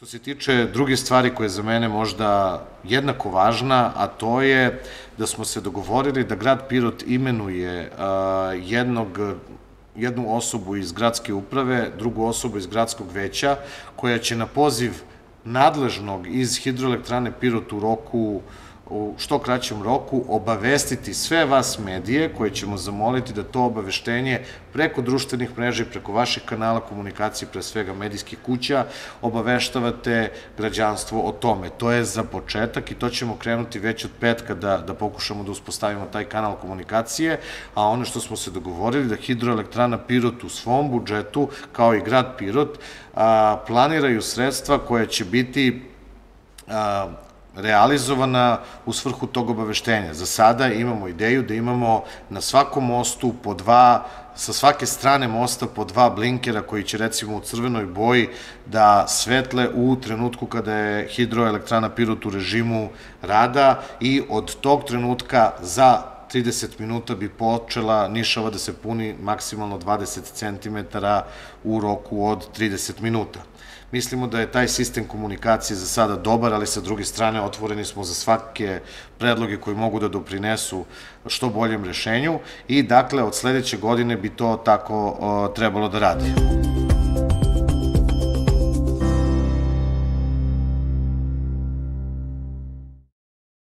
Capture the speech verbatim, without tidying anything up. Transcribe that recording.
Što se tiče druge stvari koja je za mene možda jednako važna, a to je da smo se dogovorili da grad Pirot imenuje jednog jednu osobu iz gradske uprave, drugu osobu iz gradskog veća, koja će na poziv nadležnog iz Hidroelektrane Pirot u roku u što kraćem roku obavestiti sve vas medije koje ćemo zamoliti da to obaveštenje preko društvenih mreža i preko vaših kanala komunikacije, pre svega medijskih kuća, obaveštavate građanstvo o tome. To je za početak i to ćemo krenuti već od petka da, da pokušamo da uspostavimo taj kanal komunikacije, a ono što smo se dogovorili da Hidroelektrana Pirot u svom budžetu, kao i grad Pirot, a, planiraju sredstva koja će biti a, realizovana u svrhu tog obaveštenja. Za sada imamo ideju da imamo na svakom mostu po dva, sa svake strane mosta po dva blinkera koji će recimo u crvenoj boji da svetle u trenutku kada je Hidroelektrana Pirot u režimu rada i od tog trenutka za trideset minuta bi počela Nišava da se puni maksimalno dvadeset centimetara u roku od trideset minuta. Mislimo da je taj sistem komunikacije za sada dobar, ali sa druge strane otvoreni smo za svake predloge koji mogu da doprinesu što boljem rešenju i dakle od sledeće godine bi to tako trebalo da radi.